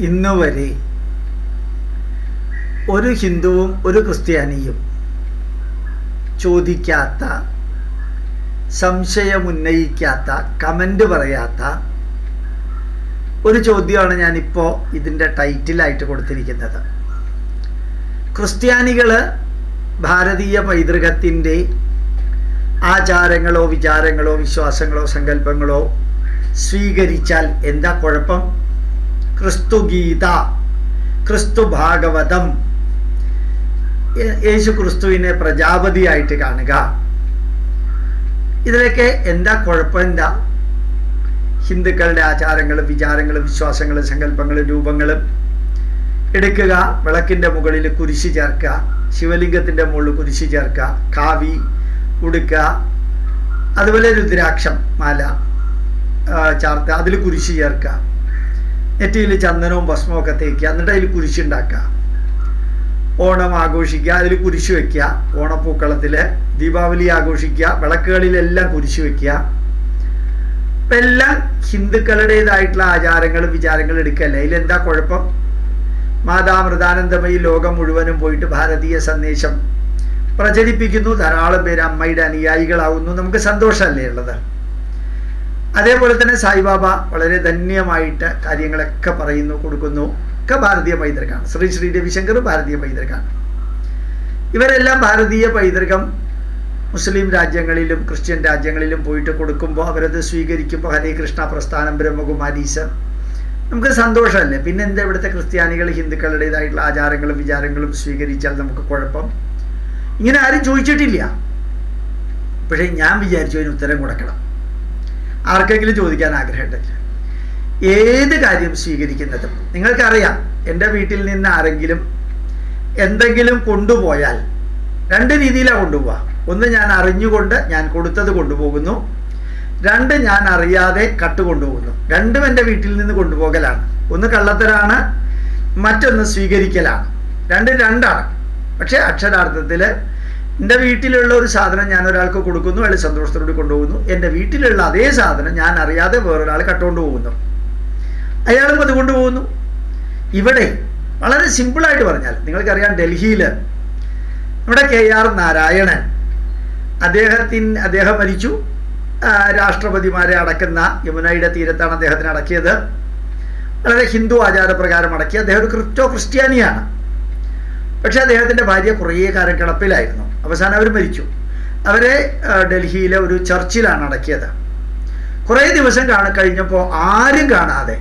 ഇന്നുവരെ ഒരു ഹിന്ദുവും ഒരു ക്രിസ്ത്യാനിയും ചോദിക്കാത്ത, സംശയമുന്നയിക്കാത്ത, കമൻ്റ് പറയാത്ത ഒരു ചോദ്യമാണ് ഞാനിപ്പോൾ ഇതിൻ്റെ ടൈറ്റിലായിട്ട് കൊടുത്തിരിക്കുന്നത്. ക്രിസ്ത്യാനികൾ ഭാരതീയ പൈതൃകത്തിൻ്റെ ആചാരങ്ങളോ വിചാരങ്ങളോ വിശ്വാസങ്ങളോ സങ്കല്പങ്ങളോ സ്വീകരിച്ചാൽ എന്താ കുഴപ്പം? ക്രിസ്തുഗീത, ക്രിസ്തു ഭാഗവതം, യേശു ക്രിസ്തുവിനെ പ്രജാപതിയായിട്ട് കാണുക, ഇതിലൊക്കെ എന്താ കുഴപ്പം? എന്താ? ഹിന്ദുക്കളുടെ ആചാരങ്ങളും വിചാരങ്ങളും വിശ്വാസങ്ങളും സങ്കല്പങ്ങളും രൂപങ്ങളും എടുക്കുക, വിളക്കിൻ്റെ മുകളിൽ കുരിശ് ചേർക്കുക, ശിവലിംഗത്തിൻ്റെ മുകളിൽ കുരിശ് ചേർക്കുക, കാവി ഉടുക്കുക, അതുപോലെ രുദ്രാക്ഷം മാല ചാർത്തുക, അതിൽ കുരിശ് ചേർക്കുക, നെറ്റിയിൽ ചന്ദനവും ഭസ്മവും ഒക്കെ തേക്കുക, എന്നിട്ട് അതിൽ കുരിശുണ്ടാക്കുക, ഓണം ആഘോഷിക്കുക, അതിൽ കുരിശ് വയ്ക്കുക, ഓണപ്പൂക്കളത്തിൽ ദീപാവലി ആഘോഷിക്കുക, വിളക്കുകളിലെല്ലാം കുരിശ് വയ്ക്കുക. ഇപ്പം എല്ലാം ഹിന്ദുക്കളുടേതായിട്ടുള്ള ആചാരങ്ങളും വിചാരങ്ങളും എടുക്കല്ലേ, അതിലെന്താ കുഴപ്പം? മാതാമൃതാനന്ദമയി ലോകം മുഴുവനും പോയിട്ട് ഭാരതീയ സന്ദേശം പ്രചരിപ്പിക്കുന്നു, ധാരാളം പേര് അമ്മയുടെ അനുയായികളാവുന്നു, നമുക്ക് സന്തോഷമല്ലേ ഉള്ളത്? അതേപോലെ തന്നെ സായിബാബ വളരെ ധന്യമായിട്ട് കാര്യങ്ങളൊക്കെ പറയുന്നു, കൊടുക്കുന്നു, ഒക്കെ ഭാരതീയ പൈതൃകമാണ്. ശ്രീ രവിശങ്കർ ഭാരതീയ പൈതൃകമാണ്. ഇവരെല്ലാം ഭാരതീയ പൈതൃകം മുസ്ലിം രാജ്യങ്ങളിലും ക്രിസ്ത്യൻ രാജ്യങ്ങളിലും പോയിട്ട് കൊടുക്കുമ്പോൾ അവരത് സ്വീകരിക്കുമ്പോൾ ഹരേ കൃഷ്ണ പ്രസ്ഥാനം, ബ്രഹ്മകുമാരീസ്, നമുക്ക് സന്തോഷമല്ലേ? പിന്നെ എന്താ ഇവിടുത്തെ ക്രിസ്ത്യാനികൾ ഹിന്ദുക്കളുടേതായിട്ടുള്ള ആചാരങ്ങളും വിചാരങ്ങളും സ്വീകരിച്ചാൽ നമുക്ക് കുഴപ്പം? ഇങ്ങനെ ആരും ചോദിച്ചിട്ടില്ല. പക്ഷേ ഞാൻ വിചാരിച്ചു അതിന് ഉത്തരം കൊടുക്കണം. ആർക്കെങ്കിലും ചോദിക്കാൻ ആഗ്രഹമുണ്ടെങ്കിൽ ഏത് കാര്യം സ്വീകരിക്കുന്നതും നിങ്ങൾക്കറിയാം. എൻ്റെ വീട്ടിൽ നിന്ന് ആരെങ്കിലും എന്തെങ്കിലും കൊണ്ടുപോയാൽ രണ്ട് രീതിയിലാണ് കൊണ്ടുപോവുക. ഒന്ന്, ഞാൻ അറിഞ്ഞുകൊണ്ട് ഞാൻ കൊടുത്തത് കൊണ്ടുപോകുന്നു. രണ്ട്, ഞാൻ അറിയാതെ കട്ടുകൊണ്ടുപോകുന്നു. രണ്ടും എൻ്റെ വീട്ടിൽ നിന്ന് കൊണ്ടുപോകലാണ്. ഒന്ന് കള്ളത്തരാണ്, മറ്റൊന്ന് സ്വീകരിക്കലാണ്. രണ്ടും രണ്ടാണ്. പക്ഷേ അക്ഷരാർത്ഥത്തിൽ എൻ്റെ വീട്ടിലുള്ള ഒരു സാധനം ഞാൻ ഒരാൾക്ക് കൊടുക്കുന്നു, അയാൾ സന്തോഷത്തോടെ കൊണ്ടുപോകുന്നു. എൻ്റെ വീട്ടിലുള്ള അതേ സാധനം ഞാൻ അറിയാതെ വേറൊരാൾ കട്ടുകൊണ്ട് പോകുന്നു, അയാളും അത് കൊണ്ടുപോകുന്നു. ഇവിടെ വളരെ സിമ്പിളായിട്ട് പറഞ്ഞാൽ നിങ്ങൾക്കറിയാം, ഡൽഹിയിൽ നമ്മുടെ KR നാരായണൻ അദ്ദേഹം മരിച്ചു. രാഷ്ട്രപതിമാരെ അടക്കുന്ന യമുനയുടെ തീരത്താണ് അദ്ദേഹത്തിന് അടക്കിയത്. വളരെ ഹിന്ദു ആചാരപ്രകാരം അടക്കി. അദ്ദേഹം ഒരു ക്രിസ്ത്യാനിയാണ്. പക്ഷെ അദ്ദേഹത്തിൻ്റെ ഭാര്യ കുറേ കാലം കിടപ്പിലായിരുന്നു. അവസാനം അവർ മരിച്ചു. അവരെ ഡൽഹിയിലെ ഒരു ചർച്ചിലാണ് അടക്കിയത്. കുറേ ദിവസം കഴിഞ്ഞപ്പോൾ ആരും കാണാതെ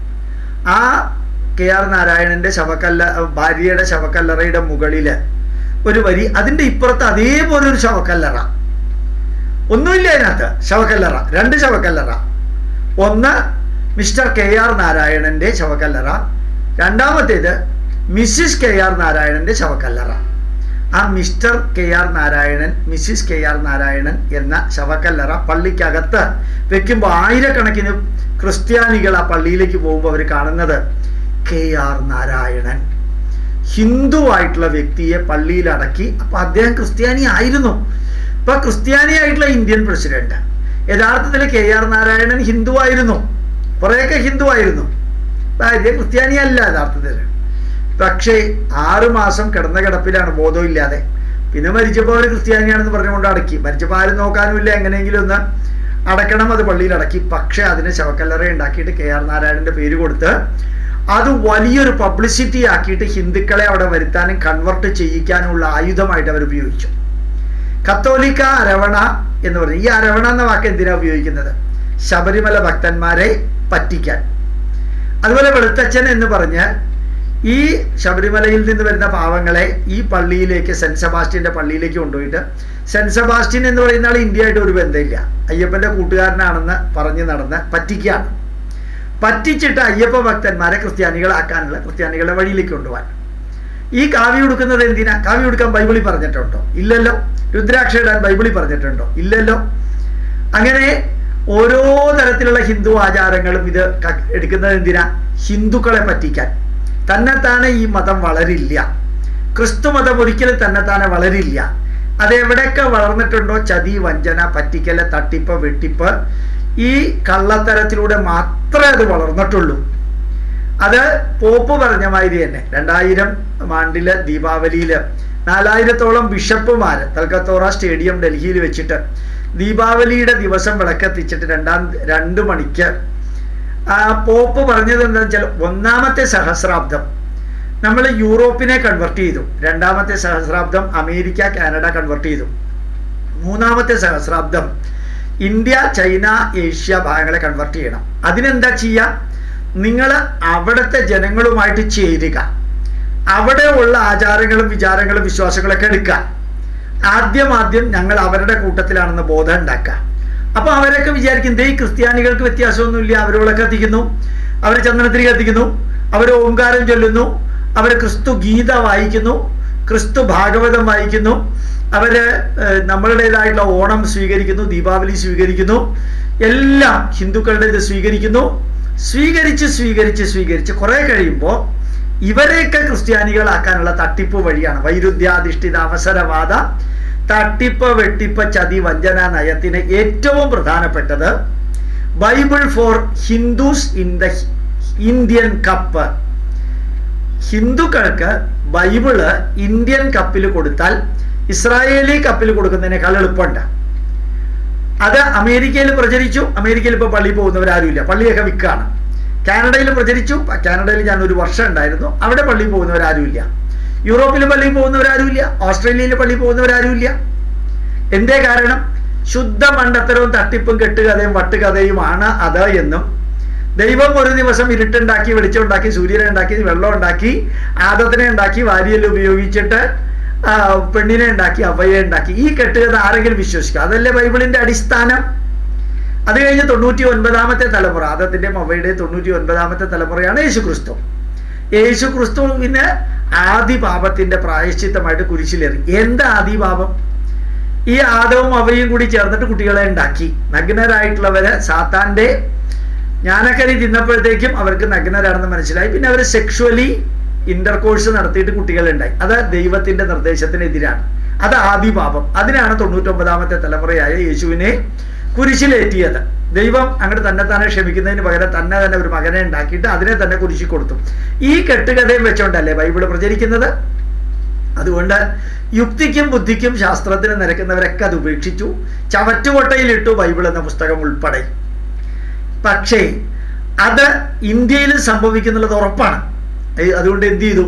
ആ KR നാരായണൻ്റെ ഭാര്യയുടെ ശവക്കല്ലറയുടെ മുകളിൽ ഒരു വരി, അതിൻ്റെ ഇപ്പുറത്ത് അതേപോലെ ഒരു ശവക്കല്ലറ. ഒന്നുമില്ല അതിനകത്ത്. ശവക്കല്ലറ, രണ്ട് ശവക്കല്ലറ. ഒന്ന് മിസ്റ്റർ KR നാരായണൻ്റെ ശവക്കല്ലറ, രണ്ടാമത്തേത് മിസ്സിസ് KR നാരായണൻ്റെ ശവക്കല്ലറ. ആ mister KR Narayanan, Mrs KR Narayanan എന്ന ശവക്കല്ലറ പള്ളിക്കകത്ത് വെക്കുമ്പോൾ ആയിരക്കണക്കിന് ക്രിസ്ത്യാനികൾ ആ പള്ളിയിലേക്ക് പോകുമ്പോൾ അവർ കാണുന്നത് KR നാരായണൻ, ഹിന്ദുവായിട്ടുള്ള വ്യക്തിയെ പള്ളിയിൽ അടക്കി. അപ്പം അദ്ദേഹം ക്രിസ്ത്യാനി ആയിരുന്നു. ഇപ്പം ക്രിസ്ത്യാനിയായിട്ടുള്ള ഇന്ത്യൻ പ്രസിഡന്റ്. യഥാർത്ഥത്തിൽ KR നാരായണൻ ഹിന്ദു ആയിരുന്നു, കുറേയൊക്കെ ഹിന്ദു ആയിരുന്നു. ഭാര്യ ക്രിസ്ത്യാനിയല്ല യഥാർത്ഥത്തിൽ. പക്ഷേ 6 മാസം കിടന്ന കിടപ്പിലാണ്, ബോധമില്ലാതെ. പിന്നെ മരിച്ചപ്പോൾ അവർ ക്രിസ്ത്യാനിയാണെന്ന് പറഞ്ഞുകൊണ്ട് അടക്കി. മരിച്ചപ്പോൾ ആരും നോക്കാനുമില്ല, എങ്ങനെയെങ്കിലും ഒന്ന് അടക്കണം, അത് പള്ളിയിൽ അടക്കി. പക്ഷേ അതിന് ശവക്കല്ലറ ഉണ്ടാക്കിയിട്ട് KR നാരായണൻ്റെ പേര് കൊടുത്ത് അത് വലിയൊരു പബ്ലിസിറ്റി ആക്കിയിട്ട് ഹിന്ദുക്കളെ അവിടെ വരുത്താനും കൺവെർട്ട് ചെയ്യിക്കാനുമുള്ള ആയുധമായിട്ട് അവർ ഉപയോഗിച്ചു. കത്തോലിക്ക അരവണ എന്ന് പറഞ്ഞു. ഈ അരവണ എന്ന വാക്ക് എന്തിനാണ് ഉപയോഗിക്കുന്നത്? ശബരിമല ഭക്തന്മാരെ പറ്റിക്കാൻ. അതുപോലെ വെളുത്തച്ഛൻ എന്ന് പറഞ്ഞ് ഈ ശബരിമലയിൽ നിന്ന് വരുന്ന പാവങ്ങളെ ഈ പള്ളിയിലേക്ക്, സെൻറ്റ് സെബാസ്റ്റ്യൻ്റെ പള്ളിയിലേക്ക് കൊണ്ടുപോയിട്ട്, സെൻറ്റ് സെബാസ്റ്റ്യൻ എന്ന് പറയുന്ന ആൾ ഇന്ത്യയായിട്ട് ഒരു ബന്ധമില്ല, അയ്യപ്പൻ്റെ കൂട്ടുകാരനാണെന്ന് പറഞ്ഞ് നടന്ന് പറ്റിക്കുകയാണ്. പറ്റിച്ചിട്ട് അയ്യപ്പ ഭക്തന്മാരെ ക്രിസ്ത്യാനികളാക്കാനുള്ള, ക്രിസ്ത്യാനികളുടെ വഴിയിലേക്ക് കൊണ്ടുപോകാൻ. ഈ കാവി ഉടുക്കുന്നത് എന്തിനാ? കാവി ഉടുക്കാൻ ബൈബിളിൽ പറഞ്ഞിട്ടുണ്ടോ? ഇല്ലല്ലോ. രുദ്രാക്ഷ ഇടാൻ ബൈബിളിൽ പറഞ്ഞിട്ടുണ്ടോ? ഇല്ലല്ലോ. അങ്ങനെ ഓരോ തരത്തിലുള്ള ഹിന്ദു ആചാരങ്ങളും ഇത് എടുക്കുന്നത് എന്തിനാ? ഹിന്ദുക്കളെ പറ്റിക്കാൻ. തന്നെത്താനെ ഈ മതം വളരില്ല. ക്രിസ്തു മതം ഒരിക്കലും തന്നെത്താനെ വളരില്ല. അതെവിടെയൊക്കെ വളർന്നിട്ടുണ്ടോ ചതി, വഞ്ചന, പറ്റിക്കല്, തട്ടിപ്പ്, വെട്ടിപ്പ്, ഈ കള്ളത്തരത്തിലൂടെ മാത്രമേ അത് വളർന്നിട്ടുള്ളൂ. അത് പോപ്പ് പറഞ്ഞ മാതിരി തന്നെ 2000 ആണ്ടില് ദീപാവലിയിൽ 4000-ഓളം ബിഷപ്പുമാർ തൽക്കത്തോറ സ്റ്റേഡിയം ഡൽഹിയിൽ വെച്ചിട്ട് ദീപാവലിയുടെ ദിവസം വിളക്കെത്തിച്ചിട്ട് 2 മണിക്ക് പോപ്പ് പറഞ്ഞത് എന്താണെന്ന് വെച്ചാൽ 1-ാമത്തെ സഹസ്രാബ്ദം നമ്മൾ യൂറോപ്പിനെ കൺവെർട്ട് ചെയ്തു, 2-ാമത്തെ സഹസ്രാബ്ദം അമേരിക്ക കാനഡ കൺവെർട്ട് ചെയ്തു, 3-ാമത്തെ സഹസ്രാബ്ദം ഇന്ത്യ ചൈന ഏഷ്യ ഭാഗങ്ങളെ കൺവെർട്ട് ചെയ്യണം. അതിനെന്താ ചെയ്യുക? നിങ്ങൾ അവിടുത്തെ ജനങ്ങളുമായിട്ട് ചേരുക, അവിടെ ഉള്ള ആചാരങ്ങളും വിചാരങ്ങളും വിശ്വാസങ്ങളൊക്കെ എടുക്കുക. ആദ്യം ഞങ്ങൾ അവരുടെ കൂട്ടത്തിലാണെന്ന് ബോധം ഉണ്ടാക്കുക. അപ്പോൾ അവരൊക്കെ വിചാരിക്കും ഈ ക്രിസ്ത്യാനികൾക്ക് വ്യത്യാസമൊന്നുമില്ല, അവരോടൊക്കെ കത്തിക്കുന്നു, അവർ ചന്ദനത്തിരി കത്തിക്കുന്നു, അവർ ഓംകാരം ചൊല്ലുന്നു, അവർ ക്രിസ്തു ഗീത വായിക്കുന്നു, ക്രിസ്തു ഭാഗവതം വായിക്കുന്നു, അവർ നമ്മളുടേതായിട്ടുള്ള ഓണം സ്വീകരിക്കുന്നു, ദീപാവലി സ്വീകരിക്കുന്നു, എല്ലാം ഹിന്ദുക്കളുടെ ഇത് സ്വീകരിക്കുന്നു. സ്വീകരിച്ച് കുറെ കഴിയുമ്പോൾ ഇവരെയൊക്കെ ക്രിസ്ത്യാനികളാക്കാനുള്ള തട്ടിപ്പ് വഴിയാണ് വൈരുദ്ധ്യാധിഷ്ഠിത അവസരവാദ തട്ടിപ്പ് വെട്ടിപ്പ് ചതി വഞ്ചന നയത്തിന് ഏറ്റവും പ്രധാനപ്പെട്ടത് Bible for Hindus in the Indian cup. ഹിന്ദുക്കൾക്ക് ബൈബിള് ഇന്ത്യൻ കപ്പിൽ കൊടുത്താൽ ഇസ്രായേലി കപ്പിൽ കൊടുക്കുന്നതിനേക്കാൾ എളുപ്പമുണ്ട്. അത് അമേരിക്കയിൽ പ്രചരിച്ചു. അമേരിക്കയിൽ ഇപ്പോൾ പള്ളി പോകുന്നവരാരുമില്ല, പള്ളിയൊക്കെ വിൽക്കാണ്. കാനഡയിൽ പ്രചരിച്ചു. കാനഡയിൽ ഞാൻ 1 വർഷം ഉണ്ടായിരുന്നു. അവിടെ പള്ളി പോകുന്നവരാരുമില്ല. യൂറോപ്പിൽ പള്ളി പോകുന്നവരാരുമില്ല. ഓസ്ട്രേലിയയിൽ പള്ളി പോകുന്നവരാരുമില്ല. എന്തേ കാരണം? ശുദ്ധ മണ്ടത്തരവും തട്ടിപ്പും കെട്ടുകഥയും വട്ടുകഥയുമാണ് അത് എന്നും ദൈവം ഒരു ദിവസം ഇരുട്ടുണ്ടാക്കി വെളിച്ചമുണ്ടാക്കി സൂര്യനെ ഉണ്ടാക്കി വെള്ളം ഉണ്ടാക്കി ആദത്തിനെ ഉണ്ടാക്കി വാരിയൽ ഉപയോഗിച്ചിട്ട് പെണ്ണിനെ ഉണ്ടാക്കി അവയെ ഉണ്ടാക്കി, ഈ കെട്ടുകഥ ആരെങ്കിലും വിശ്വസിക്കുക? അതല്ലേ ബൈബിളിന്റെ അടിസ്ഥാനം. അത് കഴിഞ്ഞ് 99-ാമത്തെ തലമുറ, ആദത്തിന്റെയും അവയുടെയും 99-ാമത്തെ തലമുറയാണ് യേശുക്രിസ്തു. യേശുക്രിസ്തുവിന് ആദി പാപത്തിന്റെ പ്രായശ്ചിത്തമായിട്ട് കുരിശിലേറി. എന്താ ആദി പാപം? ഈ ആദവും അവയും കൂടി ചേർന്നിട്ട് കുട്ടികളെ ഉണ്ടാക്കി. നഗ്നരായിട്ടുള്ളവര് സാത്താന്റെ ജ്ഞാനക്കരി തിന്നപ്പോഴത്തേക്കും അവർക്ക് നഗ്നരാണെന്ന് മനസ്സിലായി. പിന്നെ അവർ സെക്ഷുവലി ഇന്റർകോഴ്സ് നടത്തിയിട്ട് കുട്ടികളുണ്ടായി. അത് ദൈവത്തിന്റെ നിർദ്ദേശത്തിനെതിരാണ്. അത് ആദി പാപം. അതിനാണ് 99-ാമത്തെ തലമുറയായ യേശുവിനെ കുരിശിലേറ്റിയത്. ദൈവം അങ്ങോട്ട് തന്നെ ക്ഷമിക്കുന്നതിന് പകരം തന്നെ ഒരു മകനെ ഉണ്ടാക്കിയിട്ട് അതിനെ തന്നെ കുരിശി കൊടുത്തു. ഈ കെട്ടുകഥയും വെച്ചോണ്ടല്ലേ ബൈബിള് പ്രചരിക്കുന്നത്. അതുകൊണ്ട് യുക്തിക്കും ബുദ്ധിക്കും ശാസ്ത്രത്തിന് നിരക്കുന്നവരൊക്കെ അത് ഉപേക്ഷിച്ചു, ചവറ്റുകൊട്ടയിലിട്ടു ബൈബിൾ എന്ന പുസ്തകം ഉൾപ്പെടെ. പക്ഷേ അത് ഇന്ത്യയിൽ സംഭവിക്കുന്നുള്ളത് ഉറപ്പാണ്. അതുകൊണ്ട് എന്ത് ചെയ്തു?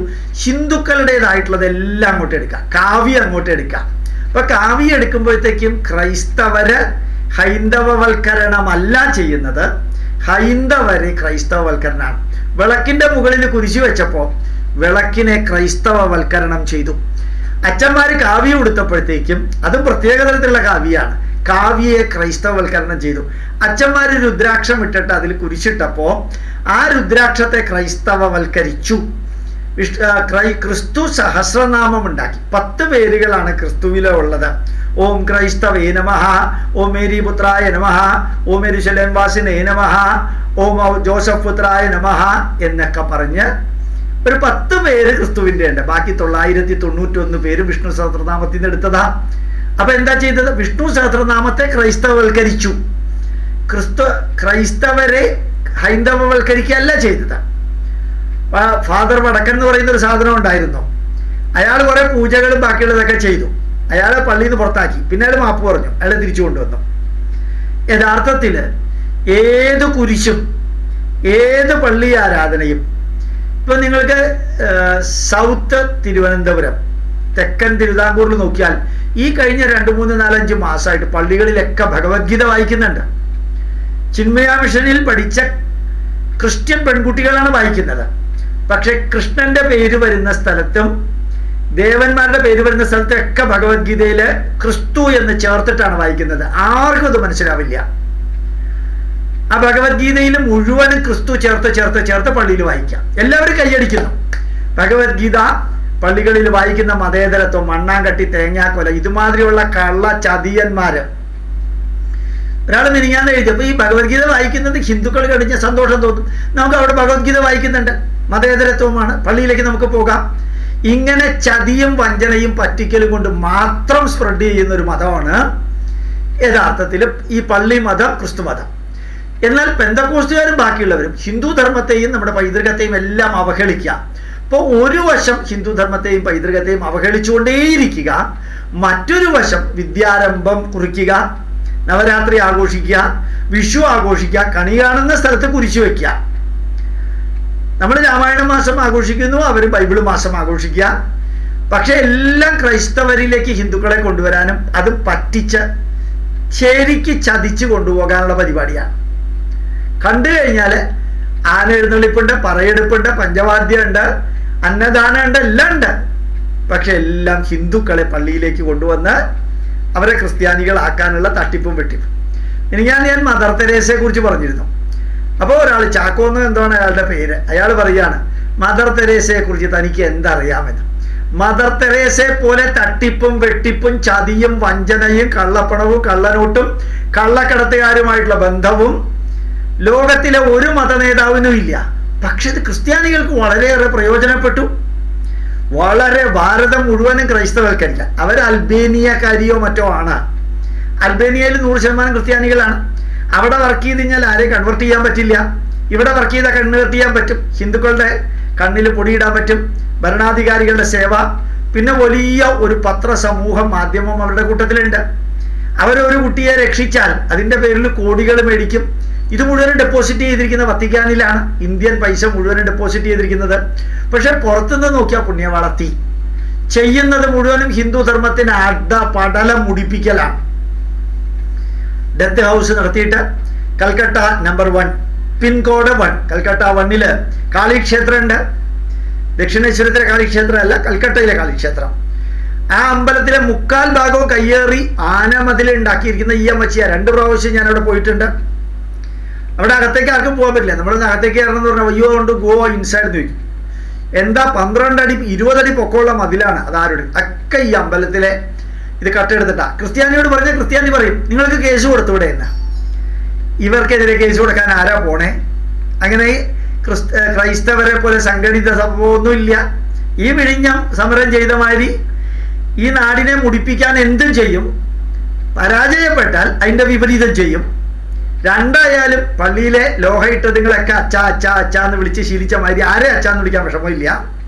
ഹിന്ദുക്കളുടേതായിട്ടുള്ളതെല്ലാം അങ്ങോട്ട് എടുക്കാം, കാവ്യം അങ്ങോട്ട് എടുക്കാം. അപ്പൊ കാവ്യം എടുക്കുമ്പോഴത്തേക്കും ക്രൈസ്തവര് ഹൈന്ദവവൽക്കരണമല്ല ചെയ്യുന്നത്, ഹൈന്ദവര് ക്രൈസ്തവവൽക്കരണമാണ്. വിളക്കിന്റെ മുകളിൽ കുരിശു വെച്ചപ്പോൾ വിളക്കിനെ ക്രൈസ്തവവൽക്കരണം ചെയ്തു. അച്ഛന്മാര് കാവ്യം എടുത്തപ്പോഴത്തേക്കും അതും പ്രത്യേക തരത്തിലുള്ള കാവ്യാണ്, കാവ്യയെ ക്രൈസ്തവവൽക്കരണം ചെയ്തു. അച്ഛന്മാര് രുദ്രാക്ഷം ഇട്ടിട്ട് അതിൽ കുരിശിട്ടപ്പോ ആ രുദ്രാക്ഷത്തെ ക്രൈസ്തവവൽക്കരിച്ചു. ക്രിസ്തു സഹസ്രനാമം ഉണ്ടാക്കി. 10 പേരുകളാണ് ക്രിസ്തുവിലെ ഉള്ളത്. ഓം ക്രൈസ്തവേ നമഃ, ഓം മേരി പുത്രായ നമഃ, ഓം യെരൂശലേം വാസിനേ നമഃ, ഓം ജോസഫ് പുത്രായ നമഃ എന്നൊക്കെ പറഞ്ഞ് ഒരു 10 പേര് ക്രിസ്തുവിൻ്റെ ഉണ്ട്. ബാക്കി 991 പേര് വിഷ്ണു സഹസ്രനാമത്തിൽ നിന്ന് എടുത്തതാ. അപ്പൊ എന്താ ചെയ്തത്? വിഷ്ണു സഹസ്രനാമത്തെ ക്രൈസ്തവവൽക്കരിച്ചു. ക്രൈസ്തവരെ ഹൈന്ദവവൽക്കരിക്കുകയല്ല ചെയ്തത്. ഫാദർ വടക്കൻ എന്ന് പറയുന്ന ഒരു സാധനം ഉണ്ടായിരുന്നു. അയാൾ കുറെ പൂജകളും ബാക്കിയുള്ളതൊക്കെ ചെയ്തു. അയാളെ പള്ളിയിൽ നിന്ന് പുറത്താക്കി. പിന്നെ അയാൾ മാപ്പ് പറഞ്ഞു, അയാളെ തിരിച്ചു കൊണ്ടുവന്നു. യഥാർത്ഥത്തിൽ ഏത് കുരിശും ഏത് പള്ളി ആരാധനയും ഇപ്പൊ നിങ്ങൾക്ക് സൗത്ത് തിരുവനന്തപുരം തെക്കൻ തിരുവിതാംകൂറിൽ നോക്കിയാൽ ഈ കഴിഞ്ഞ 2, 3, 4, 5 മാസമായിട്ട് പള്ളികളിലൊക്കെ ഭഗവത്ഗീത വായിക്കുന്നുണ്ട്. ചിന്മയ മിഷനിൽ പഠിച്ച ക്രിസ്ത്യൻ പെൺകുട്ടികളാണ് വായിക്കുന്നത്. പക്ഷെ കൃഷ്ണന്റെ പേര് വരുന്ന സ്ഥലത്തും ദേവന്മാരുടെ പേര് വരുന്ന സ്ഥലത്തൊക്കെ ഭഗവത്ഗീതയില് ക്രിസ്തു എന്ന് ചേർത്തിട്ടാണ് വായിക്കുന്നത്. ആർക്കും അത് മനസ്സിലാവില്ല. ആ ഭഗവത്ഗീതയിൽ മുഴുവനും ക്രിസ്തു ചേർത്ത് പള്ളിയിൽ വായിക്കാം. എല്ലാവരും കൈയടിക്കുന്നു. ഭഗവത്ഗീത പള്ളികളിൽ വായിക്കുന്ന മതേതരത്വം, മണ്ണാങ്കട്ടി, തേങ്ങാക്കൊല, ഇതുമാതിരിയുള്ള കള്ള ചതിയന്മാര്. ഒരാൾ മിനിങ്ങാന്ന് എഴുതിയപ്പോൾ ഈ ഭഗവത്ഗീത വായിക്കുന്നത് ഹിന്ദുക്കൾ കഴിഞ്ഞ സന്തോഷം തോന്നും. നമുക്ക് അവിടെ ഭഗവത്ഗീത വായിക്കുന്നുണ്ട്, മതേതരത്വമാണ്, പള്ളിയിലേക്ക് നമുക്ക് പോകാം. ഇങ്ങനെ ചതിയും വഞ്ചനയും പറ്റിക്കലും കൊണ്ട് മാത്രം സ്പ്രെഡ് ചെയ്യുന്ന ഒരു മതമാണ് യഥാർത്ഥത്തിൽ ഈ പള്ളി മതം, ക്രിസ്തു മതം. എന്നാൽ പെന്തക്കോസ്റ്റുകാരും ബാക്കിയുള്ളവരും ഹിന്ദു ധർമ്മത്തെയും നമ്മുടെ പൈതൃകത്തെയും എല്ലാം അവഹേളിക്കുക. അപ്പോൾ ഒരു വശം ഹിന്ദു ധർമ്മത്തെയും പൈതൃകത്തെയും അവഹേളിച്ചുകൊണ്ടേയിരിക്കുക, മറ്റൊരു വശം വിദ്യാരംഭം കുറിക്കുക, നവരാത്രി ആഘോഷിക്കുക, വിഷു ആഘോഷിക്കുക, കണി കാണുന്ന സ്ഥലത്ത് കുരിശു വയ്ക്കുക. നമ്മൾ രാമായണ മാസം ആഘോഷിക്കുന്നു, അവർ ബൈബിൾ മാസം ആഘോഷിക്കുക. പക്ഷെ എല്ലാം ക്രൈസ്തവരിലേക്ക് ഹിന്ദുക്കളെ കൊണ്ടുവരാനും അത് പറ്റിച്ച് ശരിക്ക് ചതിച്ച് കൊണ്ടുപോകാനുള്ള പരിപാടിയാണ്. കണ്ടു കഴിഞ്ഞാൽ ആന എഴുന്നള്ളിപ്പുണ്ട്, പറയെടുപ്പുണ്ട്, പഞ്ചവാദ്യമുണ്ട്, അന്നദാനമുണ്ട്, എല്ലാം ഉണ്ട്. പക്ഷെ എല്ലാം ഹിന്ദുക്കളെ പള്ളിയിലേക്ക് കൊണ്ടുവന്ന് അവരെ ക്രിസ്ത്യാനികളാക്കാനുള്ള തട്ടിപ്പും വെട്ടിപ്പും. ഞാൻ മദർ തെരേസയെ കുറിച്ച് പറഞ്ഞിരുന്നു. അപ്പോൾ ഒരാൾ, ചാക്കോന്ന് എന്താണ് അയാളുടെ പേര്, അയാൾ പറയാണ് മദർ തെരേസയെ കുറിച്ച് തനിക്ക് എന്തറിയാമെന്ന്. മദർ തെരേസയെ പോലെ തട്ടിപ്പും വെട്ടിപ്പും ചതിയും വഞ്ചനയും കള്ളപ്പണവും കള്ളനോട്ടും കള്ളക്കടത്തുകാരുമായിട്ടുള്ള ബന്ധവും ലോകത്തിലെ ഒരു മതനേതാവിനും ഇല്ല. പക്ഷെ ഇത് ക്രിസ്ത്യാനികൾക്ക് വളരെയേറെ പ്രയോജനപ്പെട്ടു. വളരെ ഭാരതം മുഴുവനും ക്രൈസ്തവൽക്കരിക്കാൻ. അവർ അൽബേനിയക്കാരിയോ മറ്റോ ആണ്. അൽബേനിയയിൽ 100% ക്രിസ്ത്യാനികളാണ്. അവിടെ വർക്ക് ചെയ്ത് കഴിഞ്ഞാൽ ആരെയും കൺവെർട്ട് ചെയ്യാൻ പറ്റില്ല. ഇവിടെ വർക്ക് ചെയ്താൽ കൺവേർട്ട് ചെയ്യാൻ പറ്റും. ഹിന്ദുക്കളുടെ കണ്ണിൽ പൊടിയിടാൻ പറ്റും. ഭരണാധികാരികളുടെ സേവ, പിന്നെ വലിയ ഒരു പത്രസമൂഹം, മാധ്യമം അവരുടെ കൂട്ടത്തിലുണ്ട്. അവരൊരു കുട്ടിയെ രക്ഷിച്ചാൽ അതിൻ്റെ പേരിൽ കോടികൾ മേടിക്കും. ഇത് മുഴുവനും ഡെപ്പോസിറ്റ് ചെയ്തിരിക്കുന്ന വത്തിക്കാനിലാണ്. ഇന്ത്യൻ പൈസ മുഴുവനും ഡെപ്പോസിറ്റ് ചെയ്തിരിക്കുന്നത്. പക്ഷെ പുറത്തുനിന്ന് നോക്കിയാൽ പുണ്യവളത്തി ചെയ്യുന്നത് മുഴുവനും ഹിന്ദു ധർമ്മത്തിന് പടലം മുടിപ്പിക്കലാണ്. ഡെത്ത് ഹൗസ് നടത്തിയിട്ട് കൽക്കട്ട നമ്പർ 1 പിൻകോഡ് 1 കൽക്കട്ട 1 കാളിക്ഷേത്രം ഉണ്ട്. ദക്ഷിണേശ്വരത്തിലെ കാളിക്ഷേത്രം അല്ല, കൽക്കട്ടയിലെ കാളിക്ഷേത്രം. ആ അമ്പലത്തിലെ 3/4 ഭാഗവും കയ്യേറി ആനമതിൽ ഉണ്ടാക്കിയിരിക്കുന്ന ഈ അമ്മച്ചിയ 2 പ്രാവശ്യം ഞാൻ അവിടെ പോയിട്ടുണ്ട്. അവിടെ അകത്തേക്ക് ആർക്കും പോകാൻ പറ്റില്ല. നമ്മളൊന്ന് അകത്തേക്ക് കയറണം എന്ന് പറഞ്ഞാൽ അയ്യോ കൊണ്ട് ഗോ ഇൻസൈഡ് എന്ന് ചോദിക്കും. എന്താ 12 അടി 20 അടി പൊക്കമുള്ള മതിലാണ്. അതാരുടെ ഒക്കെ ഈ അമ്പലത്തിലെ ഇത് കട്ടെടുത്തിട്ടാ. ക്രിസ്ത്യാനിയോട് പറഞ്ഞാൽ ക്രിസ്ത്യാനി പറയും നിങ്ങൾക്ക് കേസ് കൊടുത്തൂടെ എന്ന്. ഇവർക്കെതിരെ കേസ് കൊടുക്കാൻ ആരാ പോണേ? അങ്ങനെ ക്രൈസ്തവരെ പോലെ സംഘടിത സംഭവമൊന്നുമില്ല. ഈ വിഴിഞ്ഞം സമരം ചെയ്ത മാതിരി ഈ നാടിനെ മുടിപ്പിക്കാൻ എന്തും ചെയ്യും. പരാജയപ്പെട്ടാൽ അതിൻ്റെ വിപരീതം ചെയ്യും. രണ്ടായാലും പള്ളിയിലെ ലോഹ ഇട്ടതുങ്ങളൊക്കെ അച്ഛ അച്ഛ അച്ഛ എന്ന് വിളിച്ച് ശീലിച്ച മാതിരി ആരെ അച്ഛാന്ന് വിളിക്കാൻ വിഷമമില്ല.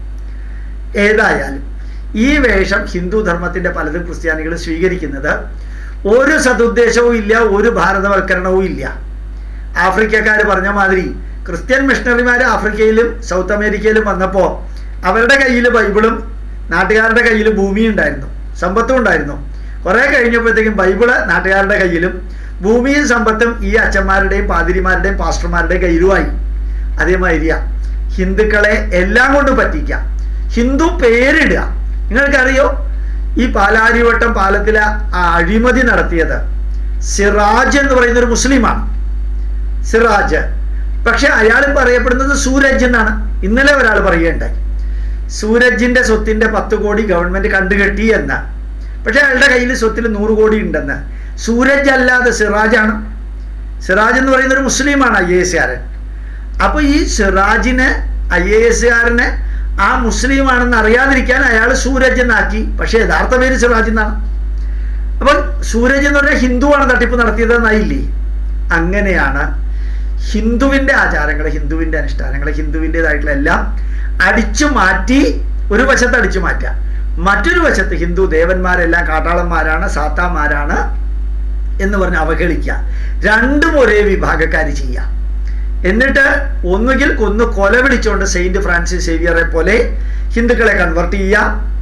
ഏതായാലും ഈ വേഷം ഹിന്ദു ധർമ്മത്തിൻ്റെ പലതും ക്രിസ്ത്യാനികൾ സ്വീകരിക്കുന്നത് ഒരു സതുദ്ദേശവും ഇല്ല, ഒരു ഭാരതവൽക്കരണവും ഇല്ല. ആഫ്രിക്കക്കാർ പറഞ്ഞ മാതിരി ക്രിസ്ത്യൻ മിഷണറിമാർ ആഫ്രിക്കയിലും സൗത്ത് അമേരിക്കയിലും വന്നപ്പോൾ അവരുടെ കയ്യിൽ ബൈബിളും നാട്ടുകാരുടെ കയ്യിൽ ഭൂമിയും ഉണ്ടായിരുന്നു, സമ്പത്തും ഉണ്ടായിരുന്നു. കുറേ കഴിഞ്ഞപ്പോഴത്തേക്കും ബൈബിള് നാട്ടുകാരുടെ കയ്യിലും ഭൂമിയും സമ്പത്തും ഈ അച്ഛന്മാരുടെയും പാതിരിമാരുടെയും പാസ്റ്റർമാരുടെയും കയ്യിലുമായി. അതേമാതിരിയാ ഹിന്ദുക്കളെ എല്ലാം കൊണ്ട് പറ്റിക്കാം. ഹിന്ദു പേരിടുക. നിങ്ങൾക്കറിയോ ഈ പാലാരിവട്ടം പാലത്തിലെ അഴിമതി നടത്തിയത് സിറാജ് എന്ന് പറയുന്ന ഒരു മുസ്ലിമാണ്. സിറാജ്. പക്ഷെ അയാൾ പറയപ്പെടുന്നത് സൂരജ് എന്നാണ്. ഇന്നലെ ഒരാൾ പറയുകയുണ്ടായി സൂരജിന്റെ സ്വത്തിന്റെ 10 കോടി ഗവൺമെന്റ് കണ്ടുകെട്ടി എന്ന്. പക്ഷെ അയാളുടെ കയ്യിൽ സ്വത്തിൽ 100 കോടി ഉണ്ടെന്ന്. സൂരജ് അല്ലാതെ സിറാജാണ്. സിറാജ് എന്ന് പറയുന്ന ഒരു മുസ്ലിമാണ് IAS-കാരൻ. അപ്പൊ ഈ സിറാജിന് IAS-കാരന് ആ മുസ്ലിമാണെന്ന് അറിയാതിരിക്കാൻ അയാൾ സൂരജ് എന്നാക്കി. പക്ഷെ യഥാർത്ഥ പേര് സിറാജ് എന്നാണ്. അപ്പം സൂരജ് എന്ന് പറഞ്ഞാൽ ഹിന്ദുവാണ് തട്ടിപ്പ് നടത്തിയതെന്നായില്ലേ? അങ്ങനെയാണ് ഹിന്ദുവിൻ്റെ ആചാരങ്ങൾ, ഹിന്ദുവിൻ്റെ അനുഷ്ഠാനങ്ങൾ, ഹിന്ദുവിൻ്റെതായിട്ടുള്ള എല്ലാം അടിച്ചു മാറ്റി ഒരു വശത്ത് അടിച്ചു മാറ്റുക, മറ്റൊരു വശത്ത് ഹിന്ദു ദേവന്മാരെല്ലാം കാട്ടാളന്മാരാണ്, സാത്താന്മാരാണ് എന്ന് പറഞ്ഞ് അവഹേളിക്കുക. രണ്ടും ഒരേ വിഭാഗക്കാർ ചെയ്യുക. എന്നിട്ട് ഒന്നുകിൽ കൊല വിളിച്ചുകൊണ്ട് സെയിന്റ് ഫ്രാൻസിസ് സേവിയറെ പോലെ ഹിന്ദുക്കളെ കൺവെർട്ട് ചെയ്യുക,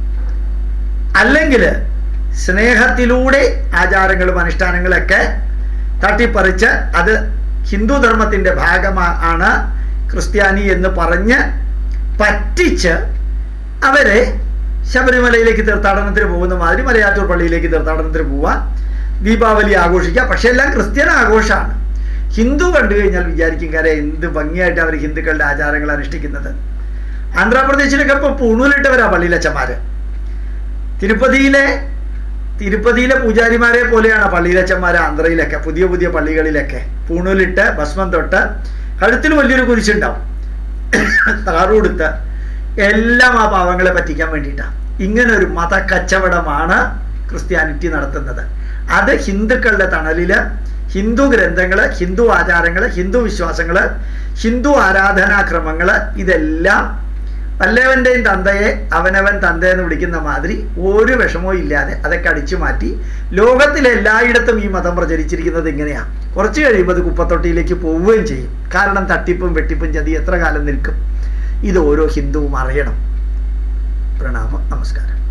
അല്ലെങ്കിൽ സ്നേഹത്തിലൂടെ ആചാരങ്ങളും അനുഷ്ഠാനങ്ങളൊക്കെ തട്ടിപ്പറിച്ച് അത് ഹിന്ദു ധർമ്മത്തിൻ്റെ ഭാഗമാണ് ക്രിസ്ത്യാനി എന്ന് പറഞ്ഞ് പറ്റിച്ച് അവരെ ശബരിമലയിലേക്ക് തീർത്ഥാടനത്തിന് പോകുന്ന മാതിരി മലയാറ്റൂർ പള്ളിയിലേക്ക് തീർത്ഥാടനത്തിന് പോവുക, ദീപാവലി ആഘോഷിക്കുക. പക്ഷെ എല്ലാം ക്രിസ്ത്യൻ ആഘോഷമാണ്. ഹിന്ദു കണ്ടു കഴിഞ്ഞാൽ വിചാരിക്കും കാര്യം എന്ത് ഭംഗിയായിട്ട് അവർ ഹിന്ദുക്കളുടെ ആചാരങ്ങൾ അനുഷ്ഠിക്കുന്നത്. ആന്ധ്രാപ്രദേശിലൊക്കെ ഇപ്പോൾ പൂണൂലിട്ടവരാ പള്ളിയിലച്ചന്മാര്. തിരുപ്പതിയിലെ പൂജാരിമാരെ പോലെയാണ് പള്ളിയിലച്ചന്മാർ ആന്ധ്രയിലൊക്കെ, പുതിയ പുതിയ പള്ളികളിലൊക്കെ പൂണൂലിട്ട് ഭസ്മം തൊട്ട് കഴുത്തിൽ വലിയൊരു കുരിശുണ്ടാവും, താറുകൊടുത്ത് എല്ലാം ആ പാവങ്ങളെ പറ്റിക്കാൻ വേണ്ടിയിട്ടാണ്. ഇങ്ങനെ ഒരു മതക്കച്ചവടമാണ് ക്രിസ്ത്യാനിറ്റി നടത്തുന്നത്. അത് ഹിന്ദുക്കളുടെ തണലിൽ ഹിന്ദു ഗ്രന്ഥങ്ങൾ, ഹിന്ദു ആചാരങ്ങൾ, ഹിന്ദു വിശ്വാസങ്ങൾ, ഹിന്ദു ആരാധനാക്രമങ്ങൾ ഇതെല്ലാം വല്ലവൻ്റെയും തന്തയെ അവനവൻ തന്തയെന്ന് വിളിക്കുന്ന മാതിരി ഒരു വിഷമവും ഇല്ലാതെ അതൊക്കെ അടിച്ചു മാറ്റി ലോകത്തിലെല്ലായിടത്തും ഈ മതം പ്രചരിച്ചിരിക്കുന്നത് ഇങ്ങനെയാണ്. കുറച്ച് കഴിയുമ്പോൾ അത് കുപ്പത്തൊട്ടിയിലേക്ക് പോവുകയും ചെയ്യും. കാരണം തട്ടിപ്പും വെട്ടിപ്പും ചതി എത്ര കാലം നിൽക്കും? ഇത് ഓരോ ഹിന്ദുവും അറിയണം. പ്രണാമം, നമസ്കാരം.